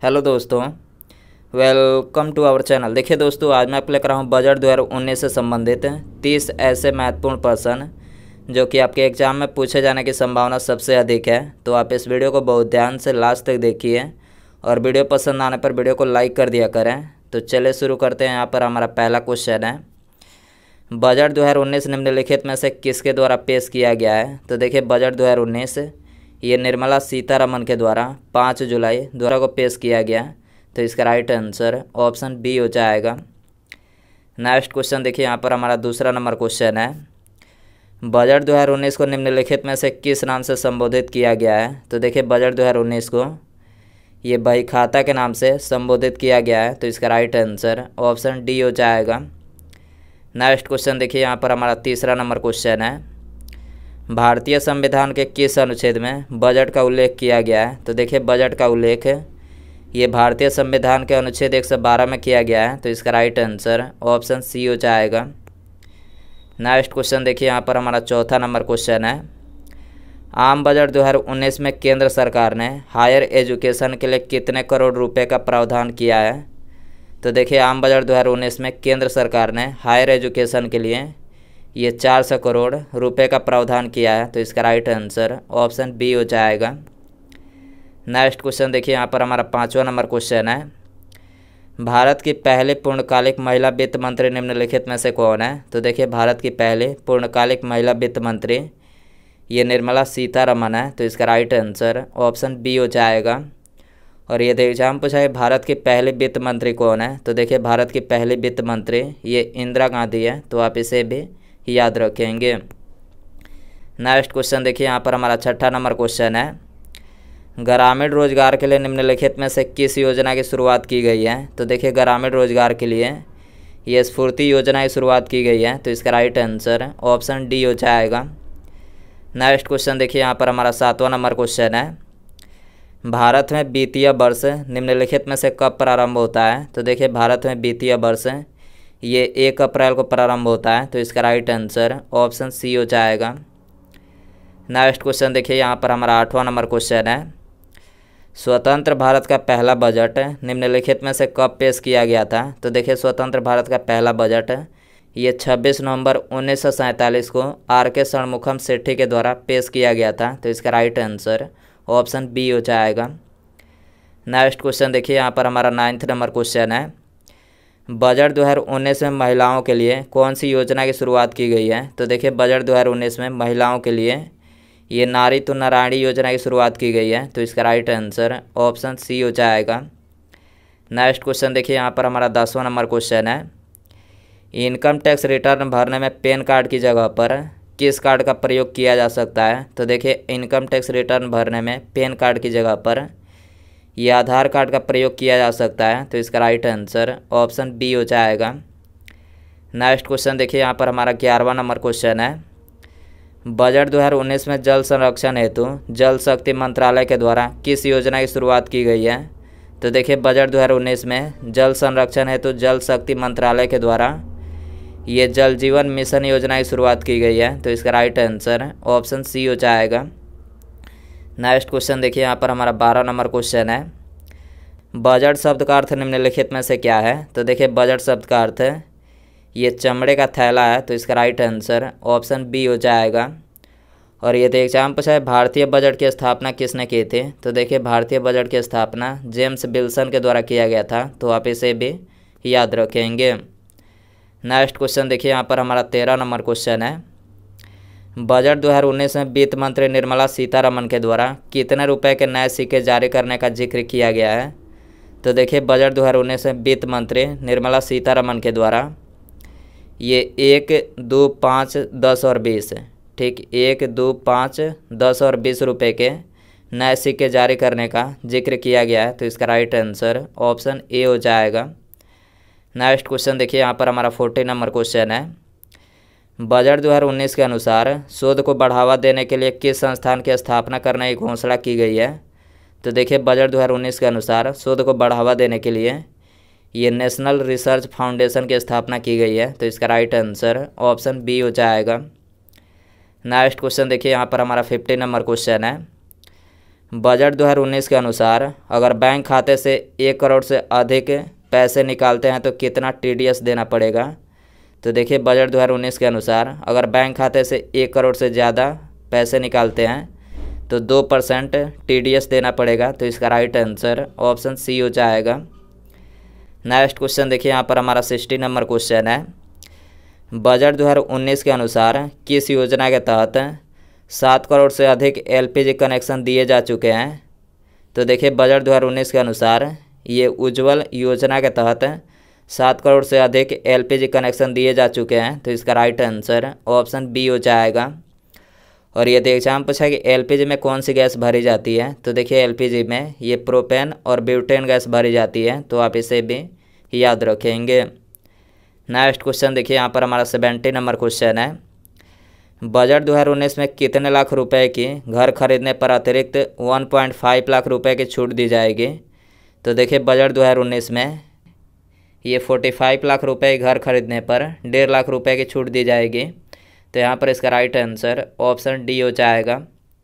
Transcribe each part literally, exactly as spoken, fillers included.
Hello दोस्तों, welcome to our channel. देखिए दोस्तों, आज मैं आपको लेकर रहा हूँ बजट दो हज़ार उन्नीस से संबंधित तीस ऐसे महत्वपूर्ण प्रश्न जो कि आपके एग्जाम में पूछे जाने की संभावना सबसे अधिक है। तो आप इस वीडियो को बहुत ध्यान से लास्ट तक देखिए और वीडियो पसंद आने पर वीडियो को लाइक कर दिया करें। तो चलिए शुरू करते हैं। यहाँ पर हमारा पहला क्वेश्चन है, बजट दो हज़ार उन्नीस निम्नलिखित में से किसके द्वारा पेश किया गया है। तो देखिए, बजट दो हज़ार उन्नीस ये निर्मला सीतारमन के द्वारा पाँच जुलाई द्वारा को पेश किया गया। तो इसका राइट आंसर ऑप्शन बी हो जाएगा। नेक्स्ट क्वेश्चन देखिए, यहाँ पर हमारा दूसरा नंबर क्वेश्चन है, बजट दो हज़ार उन्नीस को निम्नलिखित में से किस नाम से संबोधित किया गया है। तो देखिए, बजट दो हज़ार उन्नीस को ये बही खाता के नाम से संबोधित किया गया है। तो इसका राइट आंसर ऑप्शन डी हो जाएगा। नेक्स्ट क्वेश्चन देखिए, यहाँ पर हमारा तीसरा नंबर क्वेश्चन है, भारतीय संविधान के किस अनुच्छेद में बजट का उल्लेख किया गया है। तो देखिए, बजट का उल्लेख ये भारतीय संविधान के अनुच्छेद एक सौ बारह में किया गया है। तो इसका राइट आंसर ऑप्शन सी हो जाएगा। नेक्स्ट क्वेश्चन देखिए, यहाँ पर हमारा चौथा नंबर क्वेश्चन है, आम बजट दो हज़ार उन्नीस में केंद्र सरकार ने हायर एजुकेशन के लिए कितने करोड़ रुपए का प्रावधान किया है। तो देखिए, आम बजट दो हज़ार उन्नीस में केंद्र सरकार ने हायर एजुकेशन के लिए ये चार सौ करोड़ रुपए का प्रावधान किया है। तो इसका राइट आंसर ऑप्शन बी हो जाएगा। नेक्स्ट क्वेश्चन देखिए, यहाँ पर हमारा पाँचवा नंबर क्वेश्चन है, भारत की पहली पूर्णकालिक महिला वित्त मंत्री निम्नलिखित में से कौन है। तो देखिए, भारत की पहली पूर्णकालिक महिला वित्त मंत्री ये निर्मला सीतारमन है। तो इसका राइट आंसर ऑप्शन बी हो जाएगा। और ये एग्जाम पूछा है, भारत की पहली वित्त मंत्री कौन है। तो देखिए, भारत की पहली वित्त मंत्री ये इंदिरा गांधी है। तो आप इसे भी याद रखेंगे। नेक्स्ट क्वेश्चन देखिए, यहाँ पर हमारा छठा नंबर क्वेश्चन है, ग्रामीण रोजगार के लिए निम्नलिखित में से किस योजना की शुरुआत की गई है। तो देखिए, ग्रामीण रोजगार के लिए ये स्फूर्ति योजना की शुरुआत की गई है। तो इसका राइट आंसर ऑप्शन डी हो जाएगा। नेक्स्ट क्वेश्चन देखिए, यहाँ पर हमारा सातवां नंबर क्वेश्चन है, भारत में वित्तीय वर्ष निम्नलिखित में से कब प्रारंभ होता है। तो देखिए, भारत में वित्तीय वर्ष ये एक अप्रैल को प्रारंभ होता है। तो इसका राइट आंसर ऑप्शन सी हो जाएगा। नेक्स्ट क्वेश्चन देखिए, यहाँ पर हमारा आठवां नंबर क्वेश्चन है, स्वतंत्र भारत का पहला बजट निम्नलिखित में से कब पेश किया गया था। तो देखिए, स्वतंत्र भारत का पहला बजट ये छब्बीस नवंबर उन्नीस सौ सैंतालीस को आर के षणमुखम सेठी के द्वारा पेश किया गया था। तो इसका राइट आंसर ऑप्शन बी हो जाएगा। नेक्स्ट क्वेश्चन देखिए, यहाँ पर हमारा नाइन्थ नंबर क्वेश्चन है, बजट दो हज़ार उन्नीस में महिलाओं के लिए कौन सी योजना की शुरुआत की गई है। तो देखिए, बजट दो हज़ार उन्नीस में महिलाओं के लिए ये नारी तो नारायणी योजना की शुरुआत की गई है। तो इसका राइट आंसर ऑप्शन सी हो जाएगा। नेक्स्ट क्वेश्चन देखिए, यहाँ पर हमारा दसवां नंबर क्वेश्चन है, इनकम टैक्स रिटर्न भरने में पैन कार्ड की जगह पर किस कार्ड का प्रयोग किया जा सकता है। तो देखिए, इनकम टैक्स रिटर्न भरने में पैन कार्ड की जगह पर यह आधार कार्ड का प्रयोग किया जा सकता है। तो इसका राइट आंसर ऑप्शन बी हो जाएगा। नेक्स्ट क्वेश्चन देखिए, यहाँ पर हमारा ग्यारहवां नंबर क्वेश्चन है, बजट दो हज़ार उन्नीस में जल संरक्षण हेतु जल शक्ति मंत्रालय के द्वारा किस योजना की शुरुआत की गई है। तो देखिए, बजट दो हज़ार उन्नीस में जल संरक्षण हेतु जल शक्ति मंत्रालय के द्वारा ये जल जीवन मिशन योजना की शुरुआत की गई है। तो इसका राइट आंसर ऑप्शन सी हो जाएगा। नेक्स्ट क्वेश्चन देखिए, यहाँ पर हमारा बारह नंबर क्वेश्चन है, बजट शब्द का अर्थ निम्नलिखित में से क्या है। तो देखिए, बजट शब्द का अर्थ ये चमड़े का थैला है। तो इसका राइट आंसर ऑप्शन बी हो जाएगा। और ये एग्जाम पूछा है, भारतीय बजट की स्थापना किसने की थी। तो देखिए, भारतीय बजट की स्थापना जेम्स विल्सन के द्वारा किया गया था। तो आप इसे भी याद रखेंगे। नेक्स्ट क्वेश्चन देखिए, यहाँ पर हमारा तेरह नंबर क्वेश्चन है, बजट दो हज़ार उन्नीस में वित्त मंत्री निर्मला सीतारमन के द्वारा कितने रुपए के नए सिक्के जारी करने का जिक्र किया गया है। तो देखिए, बजट दो हज़ार उन्नीस में वित्त मंत्री निर्मला सीतारमन के द्वारा ये एक दो पाँच दस और बीस ठीक एक दो पाँच दस और बीस रुपए के नए सिक्के जारी करने का जिक्र किया गया है। तो इसका राइट आंसर ऑप्शन ए हो जाएगा। नेक्स्ट क्वेश्चन देखिए, यहाँ पर हमारा फोर्टी नंबर क्वेश्चन है, बजट दो हज़ार उन्नीस के अनुसार शोध को बढ़ावा देने के लिए किस संस्थान की स्थापना करने की घोषणा की गई है। तो देखिए, बजट दो हज़ार उन्नीस के अनुसार शोध को बढ़ावा देने के लिए ये नेशनल रिसर्च फाउंडेशन की स्थापना की गई है। तो इसका राइट आंसर ऑप्शन बी हो जाएगा। नेक्स्ट क्वेश्चन देखिए, यहाँ पर हमारा फिफ्टी नंबर क्वेश्चन है, बजट दो हज़ार उन्नीस के अनुसार अगर बैंक खाते से एक करोड़ से अधिक पैसे निकालते हैं तो कितना टी डी एस देना पड़ेगा। तो देखिए बजट दो हज़ार उन्नीस के अनुसार अगर बैंक खाते से एक करोड़ से ज़्यादा पैसे निकालते हैं तो दो परसेंट टी डी एस देना पड़ेगा। तो इसका राइट आंसर ऑप्शन सी हो जाएगा। नेक्स्ट क्वेश्चन देखिए, यहाँ पर हमारा सिक्सटी नंबर क्वेश्चन है। बजट दो हज़ार उन्नीस के अनुसार किस योजना के तहत सात करोड़ से अधिक एल पी जी कनेक्शन दिए जा चुके हैं। तो देखिए बजट दो हज़ार उन्नीस के अनुसार ये उज्ज्वल योजना के तहत सात करोड़ से अधिक एल पी जी कनेक्शन दिए जा चुके हैं। तो इसका राइट आंसर ऑप्शन बी हो जाएगा। और ये एग्जाम पूछा कि एल पी जी में कौन सी गैस भरी जाती है। तो देखिए एल पी जी में ये प्रोपेन और ब्यूटेन गैस भरी जाती है, तो आप इसे भी याद रखेंगे। नेक्स्ट क्वेश्चन देखिए, यहाँ पर हमारा सेवेंटी नंबर क्वेश्चन है। बजट दो हज़ार उन्नीस में कितने लाख रुपए की घर खरीदने पर अतिरिक्त एक पॉइंट पाँच लाख रुपए की छूट दी जाएगी। तो देखिए बजट दो हज़ार उन्नीस में ये पैंतालीस लाख रुपए घर खरीदने पर डेढ़ लाख रुपए की छूट दी जाएगी। तो यहाँ पर इसका राइट आंसर ऑप्शन डी हो जाएगा।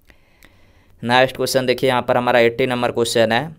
नेक्स्ट क्वेश्चन देखिए, यहाँ पर हमारा अस्सी नंबर क्वेश्चन है।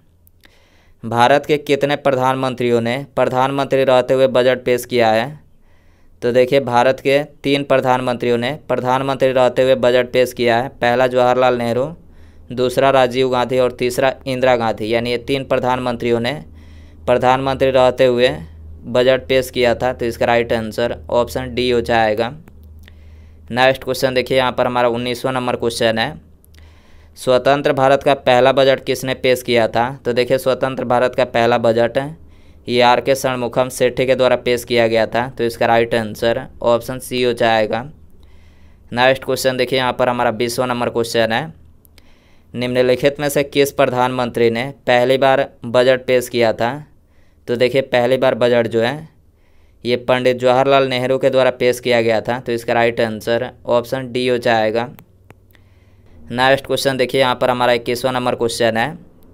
भारत के कितने प्रधानमंत्रियों ने प्रधानमंत्री रहते हुए बजट पेश किया है। तो देखिए भारत के तीन प्रधानमंत्रियों ने प्रधानमंत्री रहते हुए बजट पेश किया है। पहला जवाहरलाल नेहरू, दूसरा राजीव गांधी और तीसरा इंदिरा गांधी। यानी ये तीन प्रधानमंत्रियों ने प्रधानमंत्री रहते हुए बजट पेश किया था। तो इसका राइट आंसर ऑप्शन डी हो जाएगा। नेक्स्ट क्वेश्चन देखिए, यहाँ पर हमारा उन्नीसवां नंबर क्वेश्चन है। स्वतंत्र भारत का पहला बजट किसने पेश किया था। तो देखिए स्वतंत्र भारत का पहला बजट ये आर के षणमुखम सेठी के द्वारा पेश किया गया था। तो इसका राइट आंसर ऑप्शन सी हो जाएगा। नेक्स्ट क्वेश्चन देखिए, यहाँ पर हमारा बीसवां नंबर क्वेश्चन है। निम्नलिखित में से किस प्रधानमंत्री ने पहली बार बजट पेश किया था। तो देखिए पहली बार बजट जो है ये पंडित जवाहरलाल नेहरू के द्वारा पेश किया गया था। तो इसका राइट आंसर ऑप्शन डी हो जाएगा। नेक्स्ट क्वेश्चन देखिए, यहाँ पर हमारा इक्कीसवां नंबर क्वेश्चन है।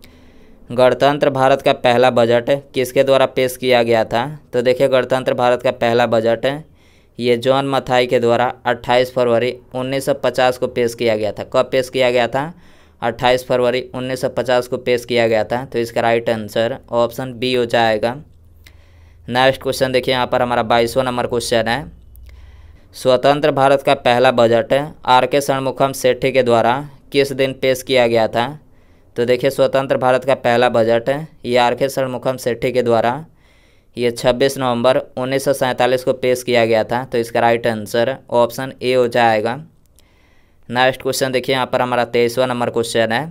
गणतंत्र भारत का पहला बजट किसके द्वारा पेश किया गया था। तो देखिए गणतंत्र भारत का पहला बजट ये जॉन मथाई के द्वारा अट्ठाईस फरवरी उन्नीस सौ पचास को पेश किया गया था। कब पेश किया गया था। अट्ठाईस फरवरी उन्नीस सौ पचास को पेश किया गया था। तो इसका राइट आंसर ऑप्शन बी हो जाएगा। नेक्स्ट क्वेश्चन देखिए, यहाँ पर हमारा बाईसवां नंबर क्वेश्चन है। स्वतंत्र भारत का पहला बजट आर के षणमुखम सेठी के द्वारा किस दिन पेश किया गया था। तो देखिए स्वतंत्र भारत का पहला बजट ये आर के षणमुखम सेठी के द्वारा ये छब्बीस नवंबर उन्नीस सौ सैंतालीस को पेश किया गया था। तो इसका राइट आंसर ऑप्शन ए हो जाएगा। नेक्स्ट क्वेश्चन देखिए, यहाँ पर हमारा तेईसवां नंबर क्वेश्चन है।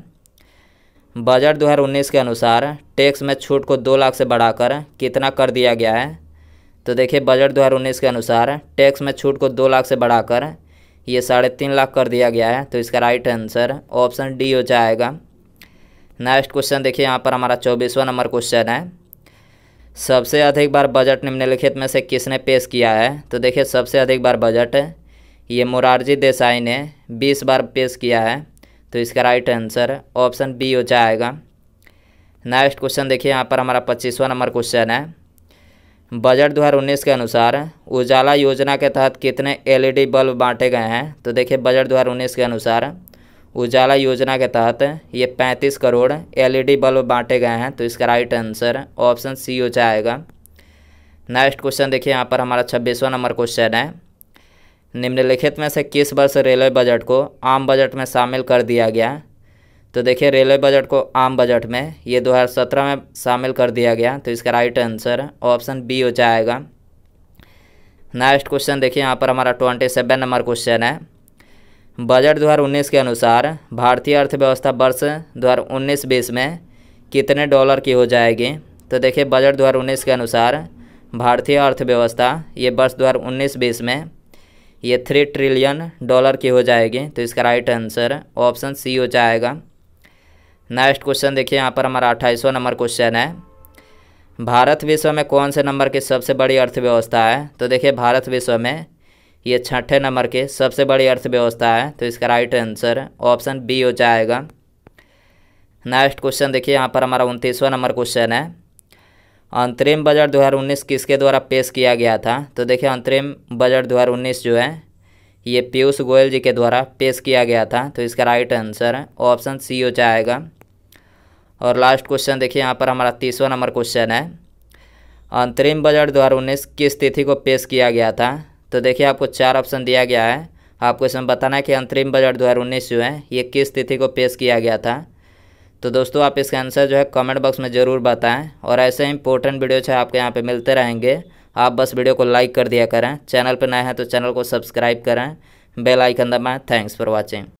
बजट दो हज़ार उन्नीस के अनुसार टैक्स में छूट को दो लाख से बढ़ाकर कितना कर दिया गया है। तो देखिए बजट दो हज़ार उन्नीस के अनुसार टैक्स में छूट को दो लाख से बढ़ाकर ये साढ़े तीन लाख कर दिया गया है। तो इसका राइट आंसर ऑप्शन डी हो जाएगा। नेक्स्ट क्वेश्चन देखिए, यहाँ पर हमारा चौबीसवां नंबर क्वेश्चन है। सबसे अधिक बार बजट निम्नलिखित में से किसने पेश किया है। तो देखिए सबसे अधिक बार बजट ये मोरारजी देसाई ने बीस बार पेश किया है। तो इसका राइट आंसर ऑप्शन बी हो जाएगा। नेक्स्ट क्वेश्चन देखिए, यहाँ पर हमारा पच्चीसवां नंबर क्वेश्चन है। बजट दो हज़ार उन्नीस के अनुसार उजाला योजना के तहत कितने एल ई डी बल्ब बांटे गए हैं। तो देखिए बजट दो हज़ार उन्नीस के अनुसार उजाला योजना के तहत ये पैंतीस crore L E D bulb बांटे गए हैं। तो इसका राइट आंसर ऑप्शन सी हो जाएगा। नेक्स्ट क्वेश्चन देखिए, यहाँ पर हमारा छब्बीसवां नंबर क्वेश्चन है। निम्नलिखित में से किस वर्ष रेलवे बजट को आम बजट में शामिल कर दिया गया। तो देखिए रेलवे बजट को आम बजट में ये दो हज़ार सत्रह में शामिल कर दिया गया। तो इसका राइट आंसर ऑप्शन बी हो जाएगा। नेक्स्ट क्वेश्चन देखिए, यहाँ पर हमारा ट्वेंटी सेवन नंबर क्वेश्चन है। बजट दो हज़ार उन्नीस के अनुसार भारतीय अर्थव्यवस्था वर्ष दो हज़ार उन्नीस बीस में कितने डॉलर की हो जाएगी। तो देखिए बजट दो हज़ार उन्नीस के अनुसार भारतीय अर्थव्यवस्था ये वर्ष दो हज़ार उन्नीस बीस में ये थ्री ट्रिलियन डॉलर की हो जाएगी। तो इसका राइट आंसर ऑप्शन सी हो जाएगा। नेक्स्ट क्वेश्चन देखिए, यहाँ पर हमारा अट्ठाईसवां नंबर क्वेश्चन है। भारत विश्व में कौन से नंबर की सबसे बड़ी अर्थव्यवस्था है। तो देखिए भारत विश्व में ये छठे नंबर की सबसे बड़ी अर्थव्यवस्था है। तो इसका राइट आंसर ऑप्शन बी हो जाएगा। नेक्स्ट क्वेश्चन देखिए, यहाँ पर हमारा उनतीसवां नंबर क्वेश्चन है। अंतरिम बजट दो हज़ार उन्नीस किसके द्वारा पेश किया गया था। तो देखिए अंतरिम बजट दो हज़ार उन्नीस जो है ये पीयूष गोयल जी के द्वारा पेश किया गया था। तो इसका राइट आंसर है ऑप्शन सी हो जाएगा। और लास्ट क्वेश्चन देखिए, यहाँ पर हमारा तीसवा नंबर क्वेश्चन है, अंतरिम बजट दो हज़ार उन्नीस किस तिथि को पेश किया गया था। तो देखिए आपको चार ऑप्शन दिया गया है, आपको इसमें बताना है कि अंतरिम बजट दो हज़ार उन्नीस जो है ये किस तिथि को पेश किया गया था। तो दोस्तों आप इसका आंसर जो है कमेंट बॉक्स में ज़रूर बताएं, और ऐसे ही इंपॉर्टेंट वीडियो जो है आपके यहाँ पे मिलते रहेंगे। आप बस वीडियो को लाइक कर दिया करें, चैनल पर नए हैं तो चैनल को सब्सक्राइब करें, बेल आइकन दबाएं। Thanks for watching.